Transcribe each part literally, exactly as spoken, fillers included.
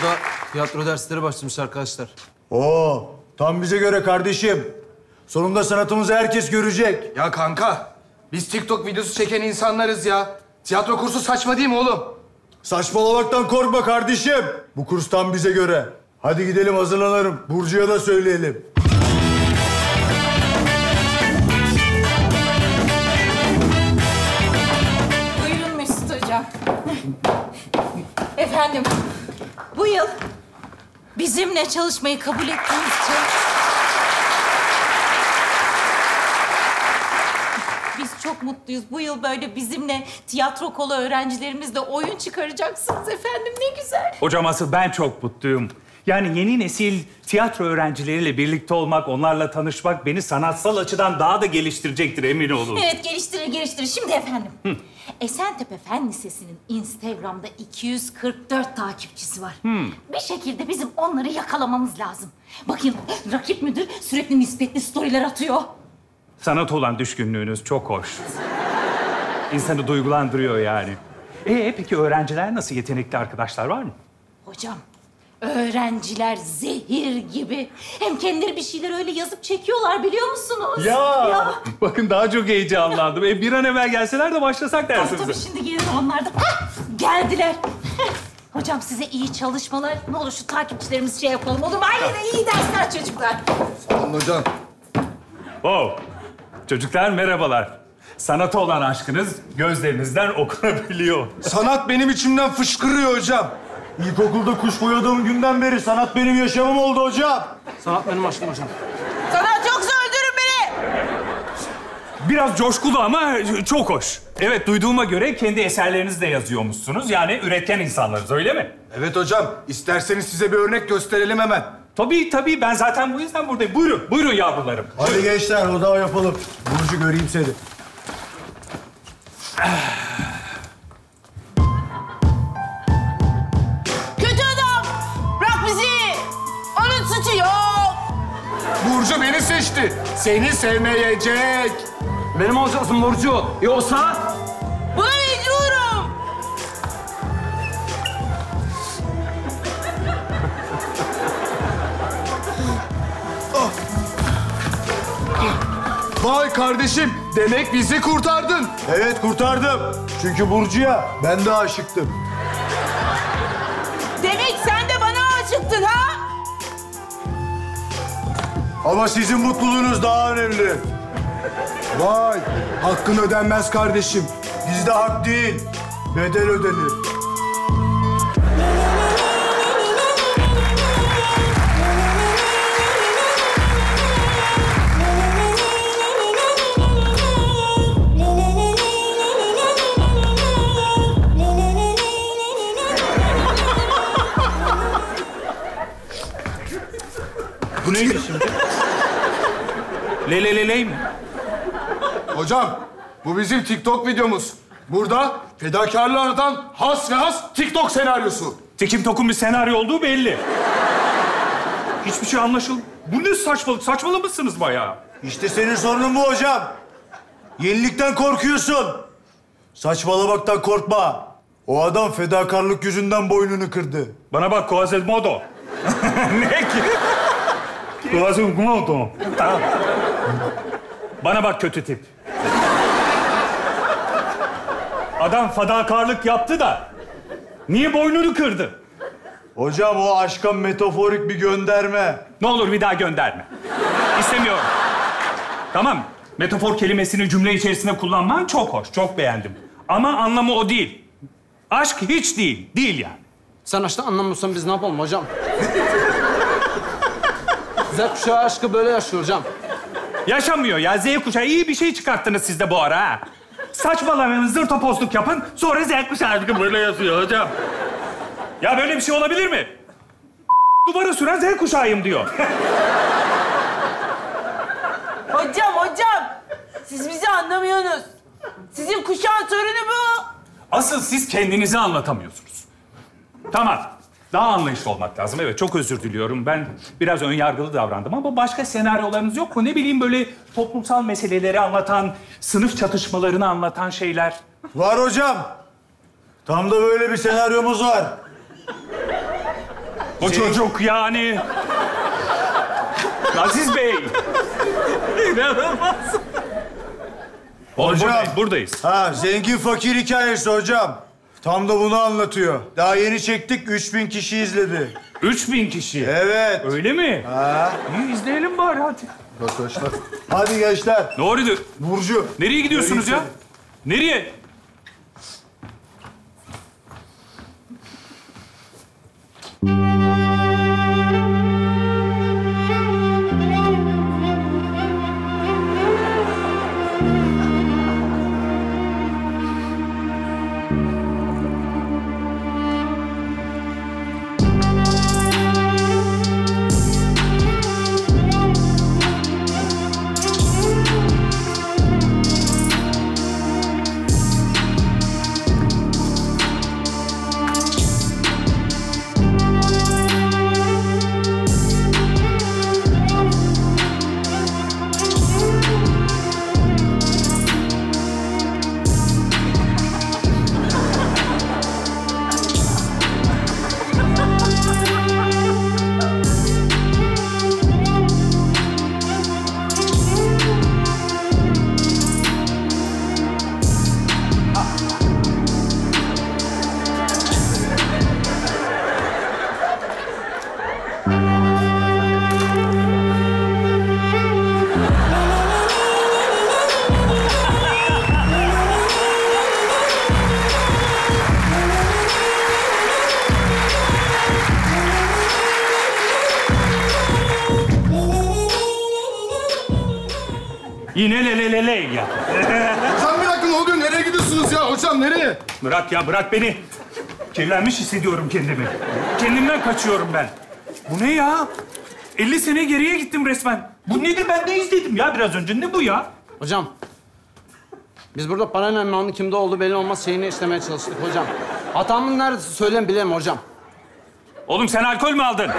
Okulda tiyatro dersleri başlamış arkadaşlar. Oo, tam bize göre kardeşim. Sonunda sanatımızı herkes görecek. Ya kanka, biz TikTok videosu çeken insanlarız ya. Tiyatro kursu saçma değil mi oğlum? Saçmalamaktan korkma kardeşim. Bu kurs tam bize göre. Hadi gidelim hazırlanalım. Burcu'ya da söyleyelim. Buyurun Mesut Hocam. Efendim, bu yıl bizimle çalışmayı kabul ettiğiniz için... Biz çok mutluyuz. Bu yıl böyle bizimle tiyatro kolu öğrencilerimizle oyun çıkaracaksınız efendim. Ne güzel. Hocam asıl ben çok mutluyum. Yani yeni nesil tiyatro öğrencileriyle birlikte olmak, onlarla tanışmak beni sanatsal açıdan daha da geliştirecektir, emin olun. Evet, geliştirir, geliştirir. Şimdi efendim, Hı. Esentepe Fen Lisesi'nin Instagram'da iki yüz kırk dört takipçisi var. Hı. Bir şekilde bizim onları yakalamamız lazım. Bakın, rakip müdür sürekli nispetli storyler atıyor. Sanat olan düşkünlüğünüz çok hoş. İnsanı duygulandırıyor yani. Ee, peki öğrenciler nasıl? Yetenekli arkadaşlar var mı? Hocam, öğrenciler zehir gibi. Hem kendileri bir şeyler öyle yazıp çekiyorlar biliyor musunuz? Ya! ya. Bakın daha çok heyecanlandım. E, bir an evvel gelseler de başlasak dersinize. Tabii tabii, şimdi gelir onlar da. Hah, geldiler. Hocam size iyi çalışmalar. Ne olur şu takipçilerimizi şey yapalım olur mu? Aynen, iyi dersler çocuklar. Sağ olun hocam. Wow. Çocuklar merhabalar. Sanata olan aşkınız gözlerinizden okunabiliyor. Sanat benim içimden fışkırıyor hocam. İlkokulda kuş boyadığım günden beri sanat benim yaşamım oldu hocam. Sanat benim aşkım hocam. Sanat yoksa öldürün beni. Biraz coşkulu ama çok hoş. Evet, duyduğuma göre kendi eserlerinizi de yazıyormuşsunuz. Yani üretken insanlarız, öyle mi? Evet hocam. İsterseniz size bir örnek gösterelim hemen. Tabii tabii, ben zaten bu yüzden buradayım. Buyurun, buyurun yavrularım. Hadi gençler, odağı yapalım. Burcu göreyim seni. Kötü adam. Bırak bizi. Onun suçu yok. Burcu beni seçti. Seni sevmeyecek. Benim olacaksın Burcu. Yoksa... Buna mecburum. Vay kardeşim, demek bizi kurtardın. Evet, kurtardım. Çünkü Burcu'ya ben de aşıktım. Demek sen de bana aşıktın ha? Ama sizin mutluluğunuz daha önemli. Vay, hakkın ödenmez kardeşim. Bizde hak değil, bedel ödenir. Bu neydi şimdi? Lele leley mi? Hocam, bu bizim TikTok videomuz. Burada fedakarlığı anlatan has ve has TikTok senaryosu. Tekim Tok'un bir senaryo olduğu belli. Hiçbir şey anlaşılmıyor. Bu ne saçmalık? Saçmalamışsınız bayağı. İşte senin sorunun bu hocam. Yenilikten korkuyorsun. Saçmalamaktan korkma. O adam fedakarlık yüzünden boynunu kırdı. Bana bak Quasimodo. Ne ki? Quasimodo. Tamam. Bana bak kötü tip. Adam fedakarlık yaptı da niye boynunu kırdı? Hocam o aşka metaforik bir gönderme. Ne olur bir daha gönderme. İstemiyorum. Tamam, metafor kelimesini cümle içerisinde kullanman çok hoş, çok beğendim. Ama anlamı o değil. Aşk hiç değil, değil yani. Sen aşktan anlamıyorsan biz ne yapalım hocam? Z kuşağı aşkı böyle yaşıyor hocam. Yaşamıyor ya. Z kuşağı iyi bir şey çıkarttınız siz de bu ara ha. Saçmalamayın, zırtopozluk yapın. Sonra Z kuşağı aşkı böyle yazıyor hocam. Ya böyle bir şey olabilir mi? Duvara süren Z kuşağıyım diyor. Hocam, hocam. Siz bizi anlamıyorsunuz. Sizin kuşağın sorunu bu. Asıl siz kendinizi anlatamıyorsunuz. Tamam. Daha anlayışlı olmak lazım. Evet, çok özür diliyorum. Ben biraz önyargılı davrandım ama başka senaryolarınız yok mu? Ne bileyim böyle toplumsal meseleleri anlatan, sınıf çatışmalarını anlatan şeyler. Var hocam. Tam da böyle bir senaryomuz var. O Şey- çocuk yani. Aziz Bey. İnanılmaz. Oğlum Hocam. buradayız, buradayız. Ha, zengin fakir hikayesi hocam. Tam da bunu anlatıyor. Daha yeni çektik, üç bin kişi izledi. Üç bin kişi. Evet. Öyle mi? Ha. İyi izleyelim bari hadi. Arkadaşlar. Hadi gençler. Ne oldu? Burcu. Nereye gidiyorsunuz ya? Göreyim Nereye? Yine le le le le ya. Hocam bir dakika ne oluyor? Nereye gidiyorsunuz ya? Hocam nereye? Bırak ya, bırak beni. Kirlenmiş hissediyorum kendimi. Kendimden kaçıyorum ben. Bu ne ya? elli sene geriye gittim resmen. Bu nedir? Ben ne izledim ya biraz önce? Ne bu ya? Hocam. Biz burada parayla emmağının kimde olduğu belli olmaz şeyini işlemeye çalıştık hocam. Hatamın neresi söyleyeyim bileyim hocam. Oğlum sen alkol mü aldın?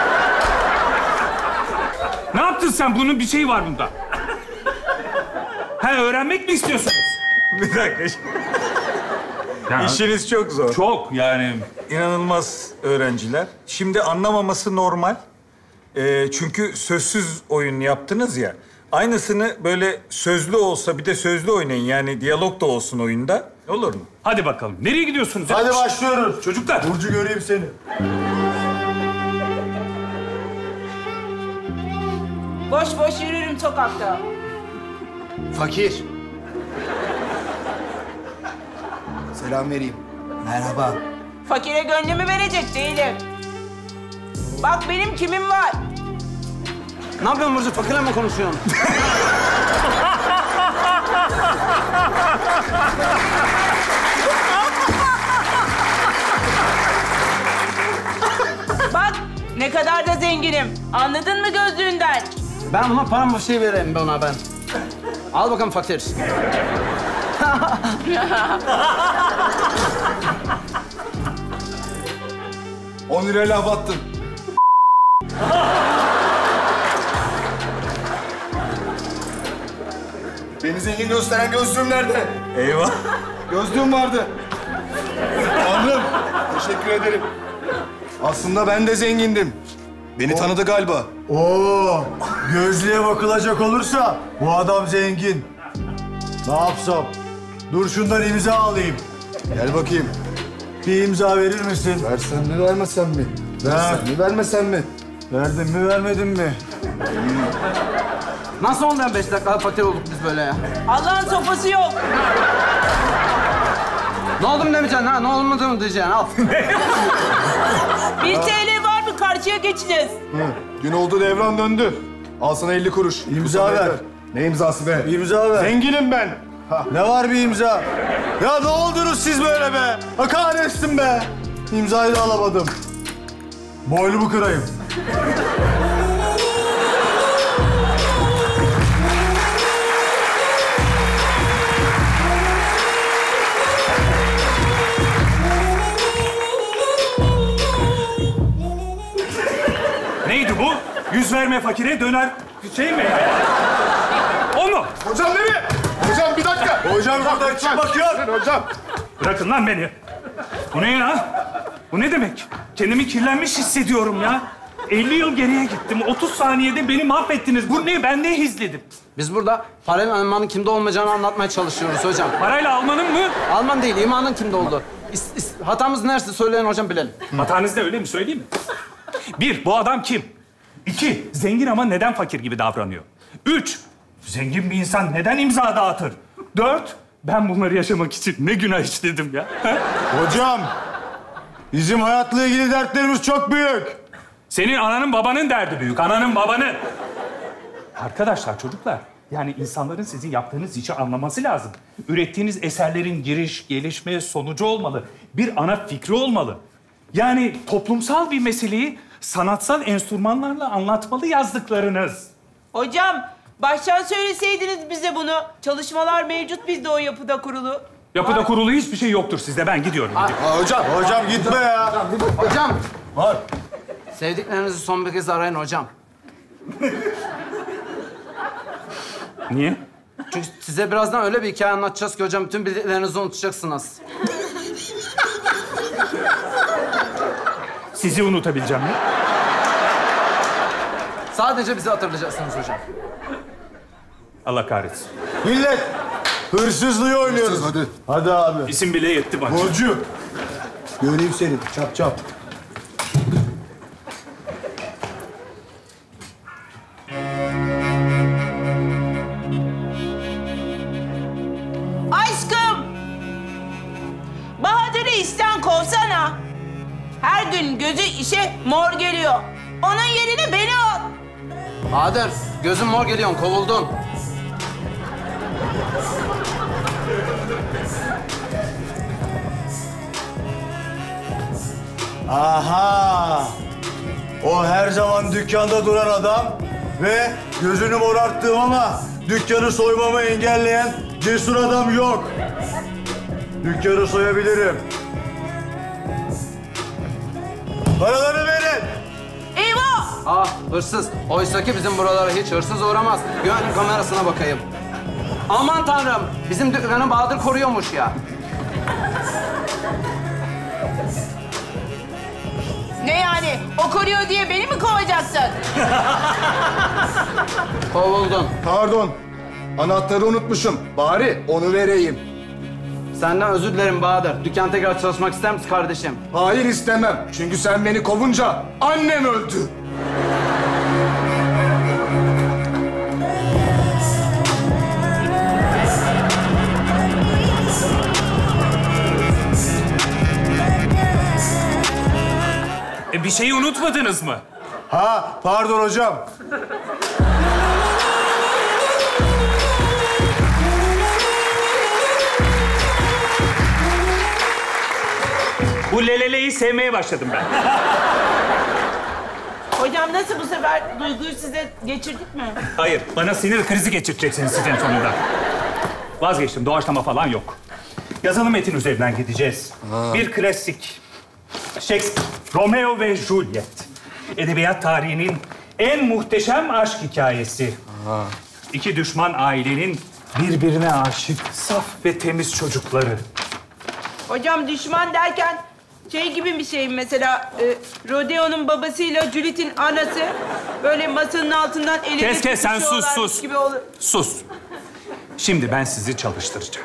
Ne yaptın sen? Bunun bir şeyi var bunda. Ha, öğrenmek mi istiyorsunuz? Bir dakika. Ya, İşiniz çok zor. çok yani. İnanılmaz öğrenciler. Şimdi anlamaması normal. Ee, çünkü sözsüz oyun yaptınız ya. Aynısını böyle sözlü olsa bir de sözlü oynayın. Yani diyalog da olsun oyunda. Olur mu? Hadi bakalım. Nereye gidiyorsunuz? ya? Hadi başlıyoruz. Çocuklar. Burcu göreyim seni. Boş boş yürürüm sokakta. Fakir. Selam vereyim. Merhaba. Fakire gönlümü verecek değilim. Bak benim kimim var. Ne yapıyorsun Burcu? Fakirle mi konuşuyorsun? Bak ne kadar da zenginim. Anladın mı gözlüğünden? Ben buna param bir şey vereyim ben ona ben. Al bakalım fakir. On lirayla hava attın. Beni zengin gösteren gözlüğüm nerede? Eyvah. Gözlüğüm vardı. Tanrım, teşekkür ederim. Aslında ben de zengindim. Beni tanıdı galiba. Oo, gözlüğe bakılacak olursa bu adam zengin. Ne yapsam? Dur şundan imza alayım. Gel bakayım. Bir imza verir misin? Versen mi, vermesen mi? Versen mi, vermesen mi? Verdin mi, vermedin mi? Nasıl oldu ya beş dakika fakir olduk biz böyle ya? Allah'ın sopası yok. Ne oldu mu demeyeceksin ha? Ne olmadı mı diyeceksin? Al. Bir T L var mı? Karşıya geçeceğiz. Hı. Gün oldu devran döndü. Al sana elli kuruş. İmza ver. Ne imzası be? İmza ver. Zenginim ben. Ne var bir imza? Ya ne oldunuz siz böyle be? Ha kahretsin be. İmzayı da alamadım. Boynumu kırayım. Neydi bu? Yüz verme fakire döner şey mi? O mu? Hocam nereye? Hocam bir dakika. Hocam buradan çıkmak yok. Hocam. Bırakın lan beni. Bu ne ya? Bu ne demek? Kendimi kirlenmiş hissediyorum ya. elli yıl geriye gittim. otuz saniyede beni mahvettiniz. Bu ne? Ben ne izledim? Biz burada parayla Alman'ın kimde olmayacağını anlatmaya çalışıyoruz hocam. Parayla almanın mı? Alman değil, imanın kimde oldu. İs, is, hatamız neresi söyleyin hocam bilelim. Hatanız ne öyle mi? Söyleyeyim mi? Bir, bu adam kim? İki, zengin ama neden fakir gibi davranıyor? Üç, zengin bir insan neden imza dağıtır? Dört, ben bunları yaşamak için ne günah işledim ya? Hocam, bizim hayatla ilgili dertlerimiz çok büyük. Senin ananın babanın derdi büyük, ananın babanın. Arkadaşlar, çocuklar, yani insanların sizin yaptığınız işi anlaması lazım. Ürettiğiniz eserlerin giriş, gelişme, sonucu olmalı. Bir ana fikri olmalı. Yani toplumsal bir meseleyi sanatsal enstrümanlarla anlatmalı yazdıklarınız. Hocam, baştan söyleseydiniz bize bunu. Çalışmalar mevcut bizde o yapıda kurulu. Yapıda kurulu hiçbir şey yoktur sizde. Ben gidiyorum. gidiyorum. Ha, hocam, hocam gitme ya. Hocam, Var. sevdiklerinizi son bir kez arayın hocam. Niye? Çünkü size birazdan öyle bir hikaye anlatacağız ki hocam bütün bildiklerinizi unutacaksınız. Sizi unutabileceğim mi? Sadece bizi hatırlayacaksınız hocam. Allah kahretsin. Millet, hırsızlığı oynuyoruz. Hırsız, hadi. Hadi abi. İsim bile yetti bana. Borcu. Göreyim seni. Çap çap. Aşkım! Bahadır'ı işten kovsana. Her gün gözü işe mor geliyor. Onun yerine beni al. Bahadır, gözün mor geliyorsun, kovuldun. Aha! O her zaman dükkanda duran adam ve gözünü morarttığım ama dükkanı soymamı engelleyen cesur adam yok. Dükkanı soyabilirim. Paraları verin. Eyvah! Ah, hırsız. Oysa ki bizim buralara hiç hırsız uğramaz. Güvenlik kamerasına bakayım. Aman tanrım, bizim dükkanı Bahadır koruyormuş ya. Ne yani? O koruyor diye beni mi kovacaksın? Kovuldun. Pardon. Anahtarı unutmuşum. Bari onu vereyim. Senden özür dilerim Bahadır. Dükkan tekrar çalışmak ister misin kardeşim? Hayır istemem. Çünkü sen beni kovunca annem öldü. E, bir şeyi unutmadınız mı? Ha, pardon hocam. Bu leleleyi sevmeye başladım ben. Hocam nasıl bu sefer duyguyu size geçirdik mi? Hayır, bana sinir krizi geçireceksiniz sizin sonunda. Vazgeçtim, doğaçlama falan yok. Yazılı metin üzerinden gideceğiz. Bir klasik. Shakespeare, Romeo ve Juliet. Edebiyat tarihinin en muhteşem aşk hikayesi. Aha. İki düşman ailenin birbirine aşık, saf ve temiz çocukları. Hocam düşman derken şey gibi bir şey mesela e, Rodeo'nun babasıyla Juliet'in anası böyle masanın altından elini Kes kes sen sus tutuşuyorlarmış sus. gibi olur. Sus. Şimdi ben sizi çalıştıracağım.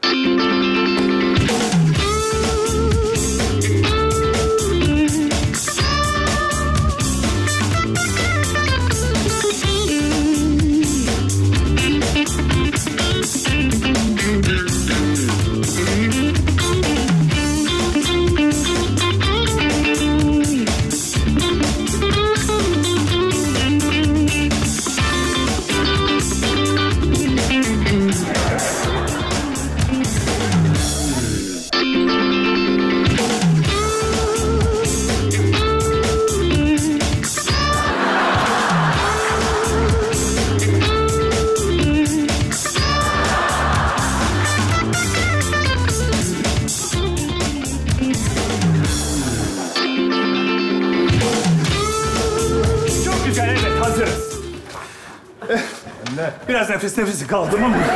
Biraz nefes nefesi kaldım ama.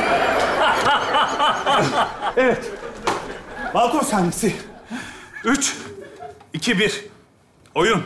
Evet. Balkon sahnesi. Üç, iki, bir. Oyun.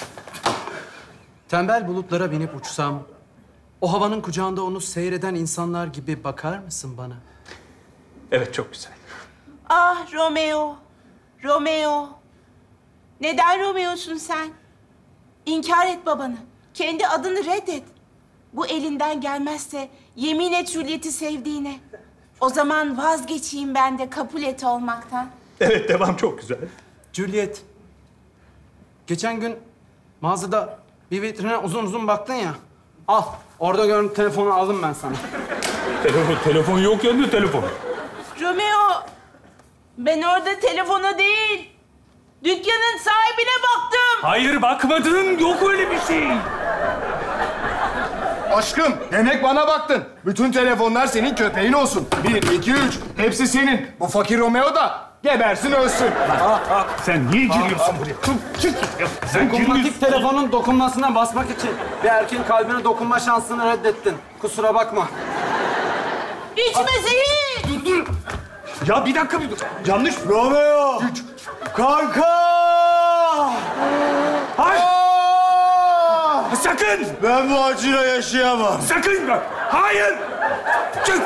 Tembel bulutlara binip uçsam, o havanın kucağında onu seyreden insanlar gibi bakar mısın bana? Evet, çok güzel. Ah Romeo, Romeo. Neden Romeo'sun sen? İnkar et babanı. Kendi adını reddet. Bu elinden gelmezse yemin et Juliet'i sevdiğine. O zaman vazgeçeyim ben de kabul et olmaktan. Evet, devam çok güzel. Juliet, geçen gün mağazada bir vitrine uzun uzun baktın ya. Al, orada görün telefonu aldım ben sana. Telefon, telefon yok ya, ne telefonu? Romeo, ben orada telefona değil, dükkanın sahibine baktım. Hayır, bakmadın. Yok öyle bir şey. Aşkım, demek bana baktın. Bütün telefonlar senin köpeğin olsun. Bir, iki, üç. Hepsi senin. Bu fakir Romeo da gebersin ölsün. Sen niye giriyorsun buraya? Çık, çık. Ya, sen Dokunmatik girmiyorsun. telefonun dokunmasına basmak için bir erkeğin kalbine dokunma şansını reddettin. Kusura bakma. İçme Zehir. Dur, dur. Ya bir dakika, bir dur. Yanlış. Romeo! Kanka! Hayır. Aa! Sakın. Ben bu acıyla yaşayamam. Sakın bak. Hayır. Çık.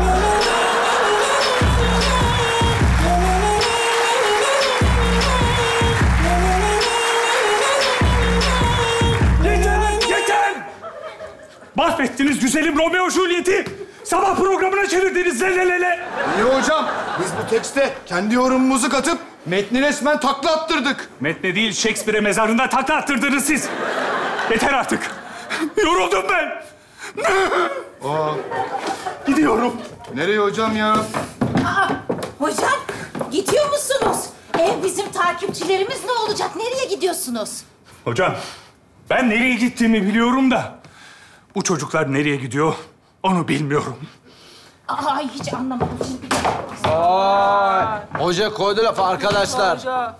Yeter, yeter. Mahvettiniz güzelim Romeo Juliet'i. Sabah programına çevirdiniz le le le le. İyi hocam, biz bu tekste kendi yorumumuzu katıp metni resmen takla attırdık. Metne değil, Shakespeare mezarında takla attırdınız siz. Yeter artık. Yoruldum ben. Aa, Gidiyorum. nereye hocam ya? Aa, hocam gidiyor musunuz? Ev bizim takipçilerimiz ne olacak? Nereye gidiyorsunuz? Hocam, ben nereye gittiğimi biliyorum da... bu çocuklar nereye gidiyor, onu bilmiyorum. Ay hiç anlamadım şimdi. Ay, hoca koydu lafı arkadaşlar. Hoca.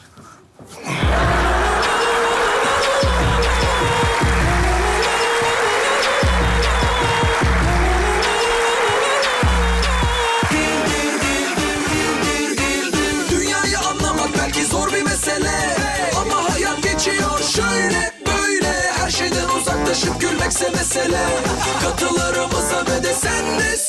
Dünyayı anlamak belki zor bir mesele, ama hayat geçiyor şöyle böyle. Her şeyden uzaklaşıp gülmekse mesele. Katılarımıza ve de sen de